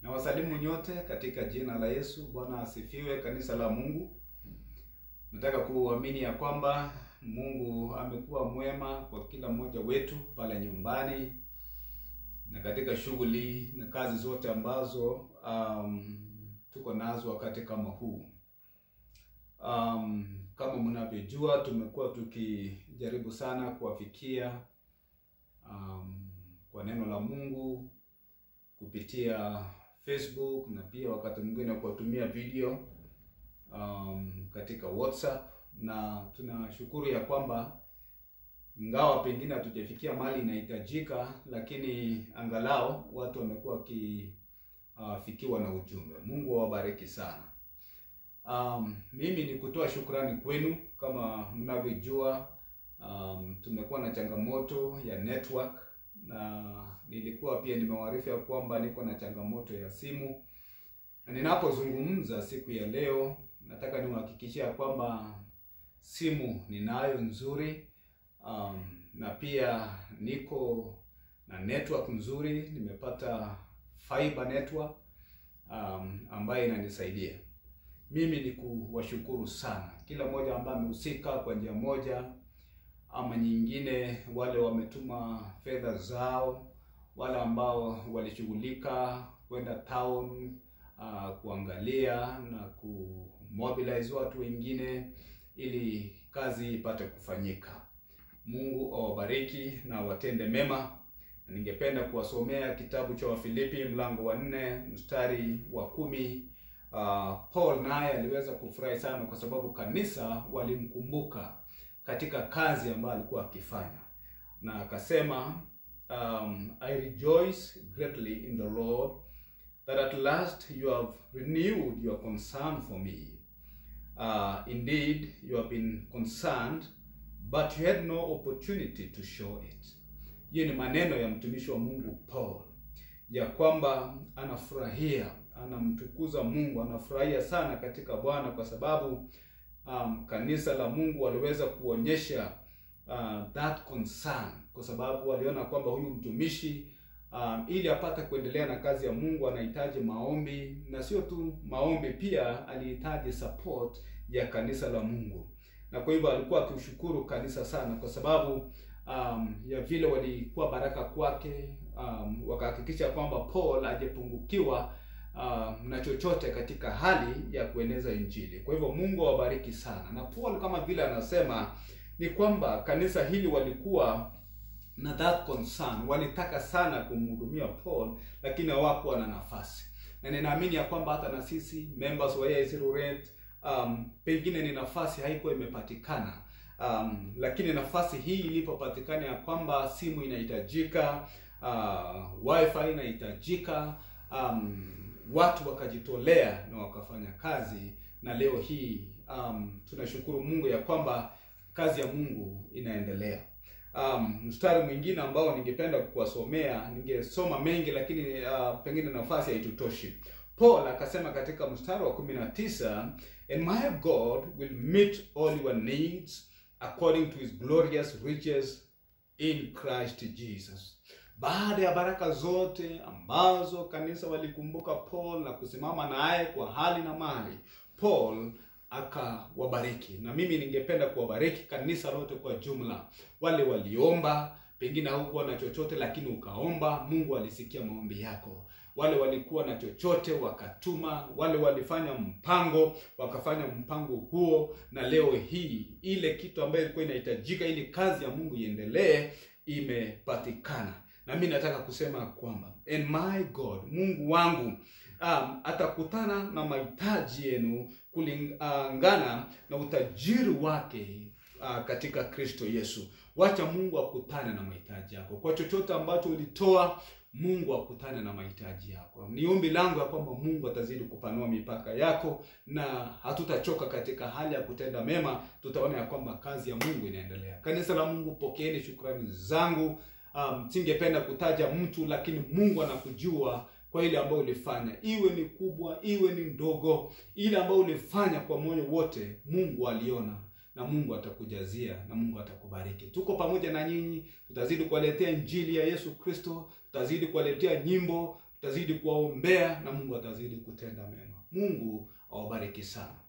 Na wasalimu nyote katika jina la Yesu. Bwana asifiwe, kanisa la Mungu. Nataka kuamini ya kwamba Mungu amekuwa mwema kwa kila mmoja wetu pale nyumbani na katika shughuli na kazi zote ambazo tuko nazo wakati kama huu. Kama mnavyojua, tumekuwa tukijaribu sana kuwafikia kwa neno la Mungu kupitia Facebook na pia wakati mwingine kuwatumia video katika WhatsApp, na tunashukuru ya kwamba ingawa pengine hatujafikia mahali inahitajika, lakini angalau watu wamekuwa wakifikiwa na ujumbe. Mungu awabariki sana. Mimi ni kutoa shukrani kwenu. Kama mnavyojua, tumekuwa na changamoto ya network, na nilikuwa pia nimewaarifu ya kwamba niko na changamoto ya simu. Na ninapozungumza siku ya leo, nataka niwahakikishia kwamba simu ninayo nzuri, na pia niko na network nzuri. Nimepata fiber network ambayo inanisaidia. Mimi ni kuwashukuru sana kila mmoja ambaye amehusika kwa njia moja ama nyingine, wale wametuma fedha zao, wale ambao walishughulika kwenda town kuangalia na kumobilize watu wengine ili kazi ipate kufanyika. Mungu awabariki na watende mema. Ningependa kuwasomea kitabu cha Wafilipi mlango wa 4 mstari wa 10. Paul naye aliweza kufurahi sana kwa sababu kanisa walimkumbuka katika kazi ambayo alikuwa akifanya, na akasema, I rejoice greatly in the Lord that at last you have renewed your concern for me. Indeed, you have been concerned, but you had no opportunity to show it. Hiyo ni maneno ya mtumishi wa Mungu Paul, ya kwamba anafurahia, anamtukuza Mungu, anafurahia sana katika Bwana kwa sababu kanisa la Mungu waliweza kuonyesha that concern, kwa sababu waliona kwamba huyu mtumishi ili apate kuendelea na kazi ya Mungu anahitaji maombi, na sio tu maombi, pia alihitaji support ya kanisa la Mungu. Na kwa hivyo alikuwa akishukuru kanisa sana kwa sababu ya vile walikuwa baraka kwake, wakahakikisha kwamba Paul hajapungukiwa na chochote katika hali ya kueneza Injili. Kwa hivyo Mungu awabariki sana. Na Paul kama vile anasema ni kwamba kanisa hili walikuwa na that concern, walitaka sana kumhudumia Paul, lakini hawakuwa na nafasi. Na ninaamini ya kwamba hata na sisi members wa AIC Ruret, pengine ni nafasi haikuwa imepatikana, lakini nafasi hii ilipopatikana ya kwamba simu inahitajika, wifi inahitajika, watu wakajitolea na wakafanya kazi, na leo hii tunashukuru Mungu ya kwamba kazi ya Mungu inaendelea. Mstari mwingine ambao ningependa kuwasomea, ningesoma mengi lakini pengine nafasi haitutoshi. Paul akasema katika mstari wa 19, and my God will meet all your needs according to his glorious riches in Christ Jesus. Baada ya baraka zote ambazo kanisa walikumbuka Paul na kusimama naye kwa hali na mali, Paul akawabariki. Na mimi ningependa kuwabariki kanisa lote kwa jumla. Wale waliomba, pengine haukuwa na chochote lakini ukaomba, Mungu alisikia maombi yako. Wale walikuwa na chochote wakatuma, wale walifanya mpango wakafanya mpango huo, na leo hii ile kitu ambayo ilikuwa inahitajika ili kazi ya Mungu iendelee imepatikana. Na mimi nataka kusema kwamba and my God, Mungu wangu atakutana na mahitaji yenu kulingana na utajiri wake katika Kristo Yesu. Wacha Mungu akutane na mahitaji yako. Kwa chochote ambacho ulitoa, Mungu akutane na mahitaji yako. Ni ombi langu ya kwamba Mungu atazidi kupanua mipaka yako, na hatutachoka katika hali ya kutenda mema. Tutaona ya kwamba kazi ya Mungu inaendelea. Kanisa la Mungu, pokeeni shukrani zangu. Singependa kutaja mtu, lakini Mungu anakujua kwa ile ambayo ulifanya. Iwe ni kubwa, iwe ni ndogo, ile ambayo ulifanya kwa moyo wote, Mungu aliona, na Mungu atakujazia, na Mungu atakubariki. Tuko pamoja na nyinyi, tutazidi kuwaletea injili ya Yesu Kristo, tutazidi kuwaletea nyimbo, tutazidi kuwaombea na Mungu atazidi kutenda mema. Mungu awabariki sana.